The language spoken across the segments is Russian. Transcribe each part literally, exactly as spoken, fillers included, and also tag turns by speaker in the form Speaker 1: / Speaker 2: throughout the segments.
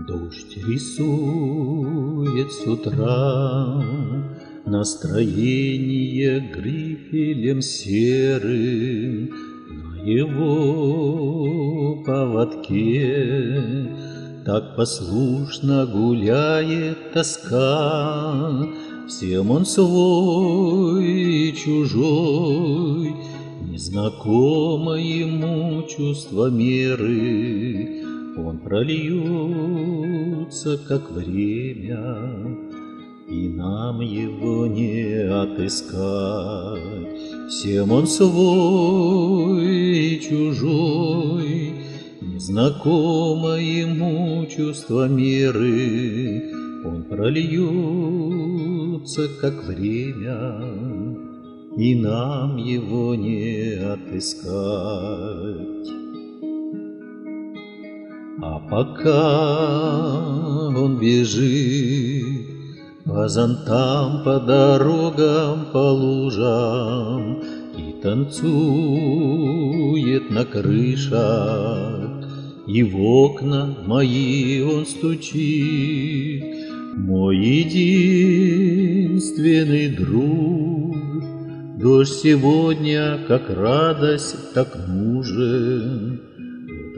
Speaker 1: Дождь рисует с утра настроение грифелем серым. На его поводке так послушно гуляет тоска. Всем он свой и чужой, незнакомо ему чувство меры. Он прольется, как время, и нам его не отыскать. Всем он свой и чужой, незнакомо ему чувство меры. Он прольется, как время, и нам его не отыскать. А пока он бежит по зонтам, по дорогам, по лужам и танцует на крышах, и в окна мои он стучит, мой единственный друг. Дождь сегодня, как радость, так нужен. Вот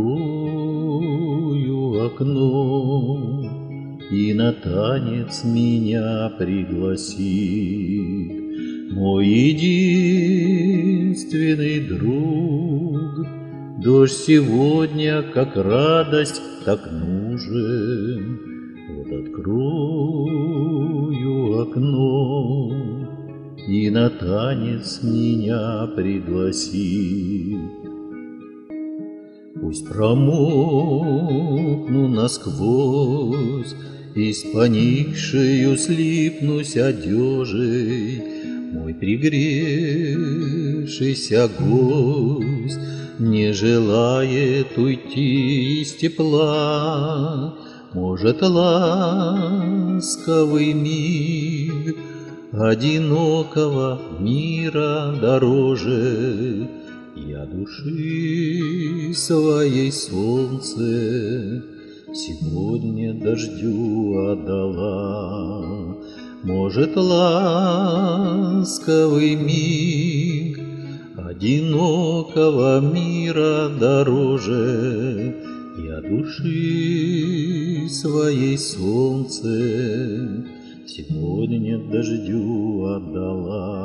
Speaker 1: открою окно, и на танец меня пригласит мой единственный друг. Дождь сегодня, как радость, так нужен. Вот открою окно, и на танец меня пригласит. Пусть промокну насквозь и с поникшею слипнусь одежей, мой пригревшийся гость не желает уйти из тепла. Может, ласковый миг одинокого мира дороже. Я души своей солнце сегодня дождю отдала. Может, ласковый миг одинокого мира дороже. Я души своей солнце сегодня дождю отдала.